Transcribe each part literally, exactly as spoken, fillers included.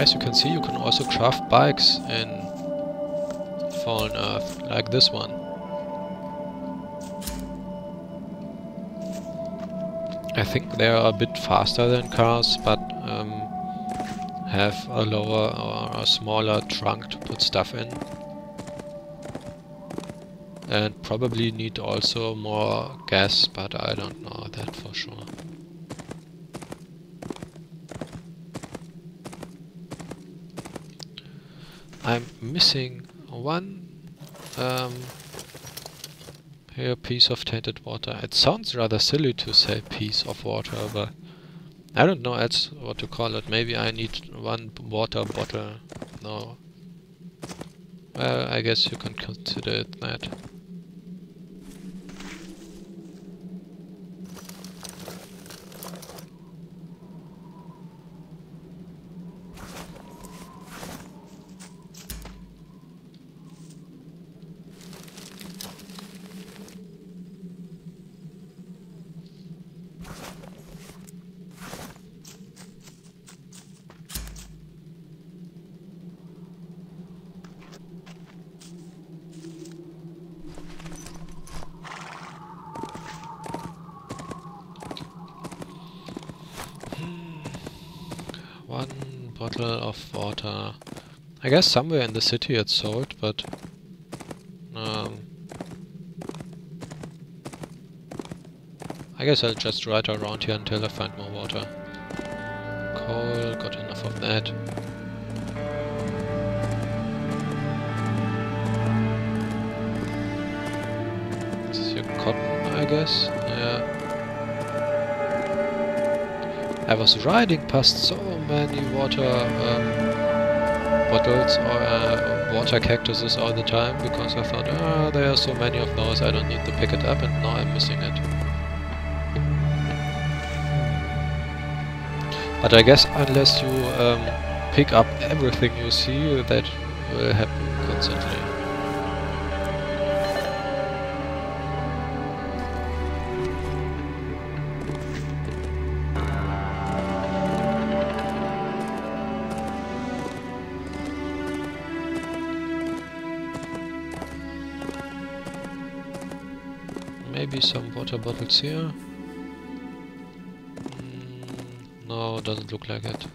As you can see, you can also craft bikes in Fallen Earth, like this one. I think they are a bit faster than cars, but um, have a lower or a smaller trunk to put stuff in. And probably need also more gas, but I don't know that for sure. I'm missing one um, here piece of tainted water. It sounds rather silly to say piece of water, but I don't know else what to call it. Maybe I need one water bottle. No. Well, I guess you can consider it that. One bottle of water. I guess somewhere in the city it's sold, but um, I guess I'll just ride around here until I find more water. Coal, got enough of that. This is your cotton, I guess. Yeah. I was riding past so many water um, bottles or uh, water cactuses all the time because I thought, ah, there are so many of those, I don't need to pick it up, and now I'm missing it. But I guess unless you um, pick up everything you see, that will happen constantly. Maybe some water bottles here. Mm, no, doesn't look like it.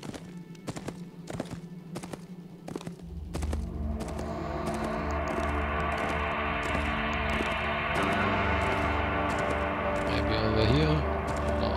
Maybe over here. No.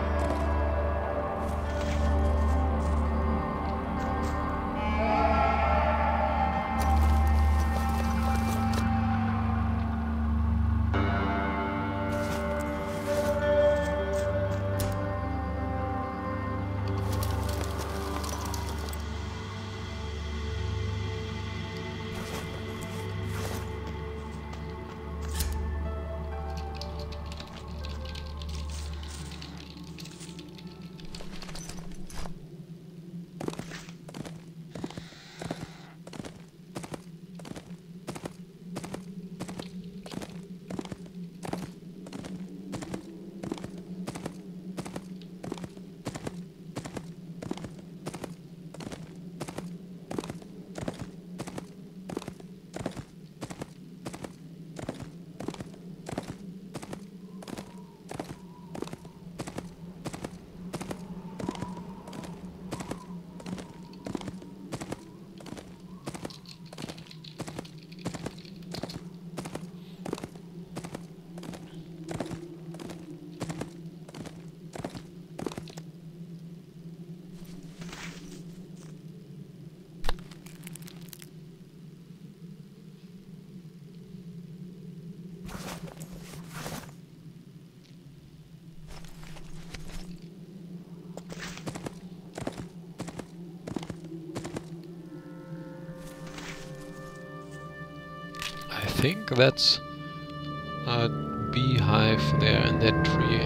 I think that's a beehive there in that tree,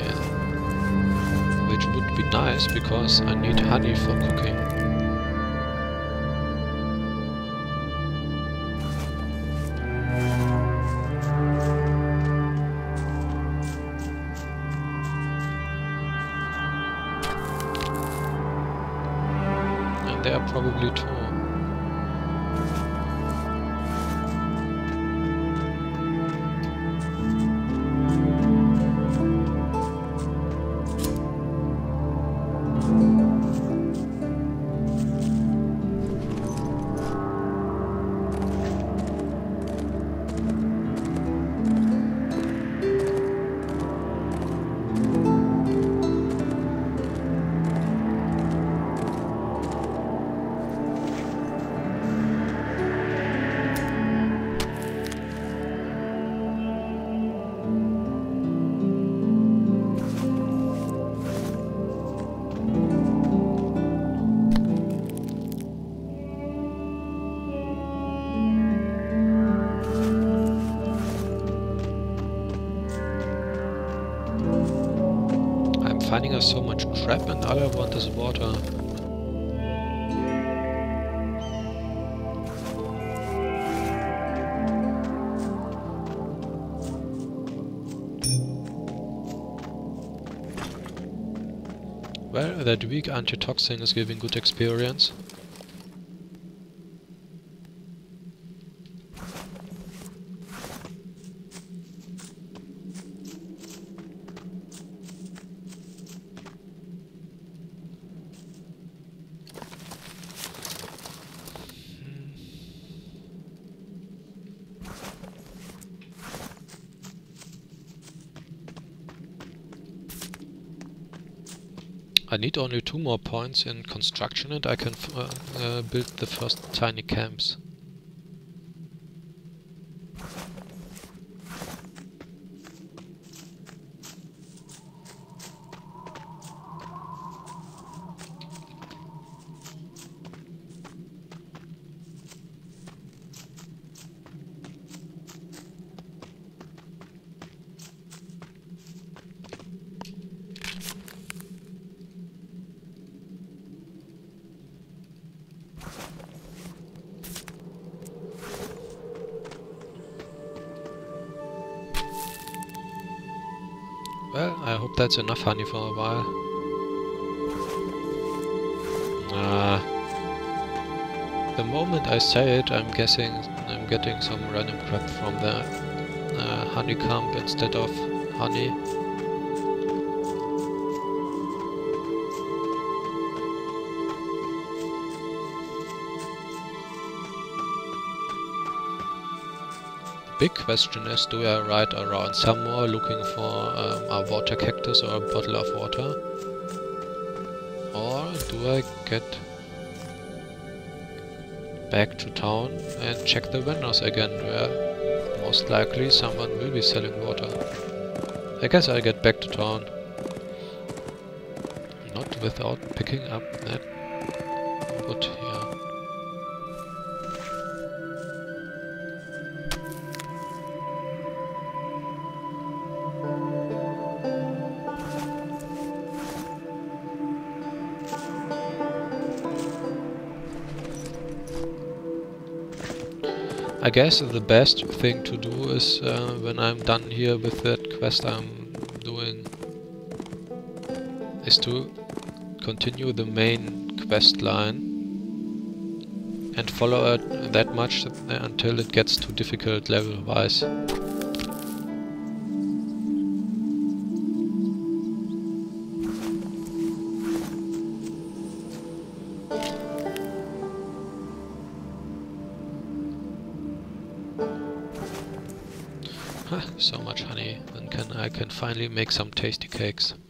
which would be nice because I need honey for cooking. And there are probably too. Finding us so much crap and all I want is water. Well, that weak antitoxin is giving good experience. I need only two more points in construction and I can f uh, uh, build the first tiny camps. Well, I hope that's enough honey for a while. Ah. The moment I say it, I'm guessing I'm getting some random crap from the uh, honeycomb instead of honey. Big question is, do I ride around somewhere looking for um, a water cactus or a bottle of water? Or do I get back to town and check the vendors again, where most likely someone will be selling water? I guess I'll get back to town. Not without picking up that wood here. I guess the best thing to do is, uh, when I'm done here with that quest I'm doing, is to continue the main quest line and follow it that much until it gets too difficult level-wise. So much honey, then can I can finally make some tasty cakes.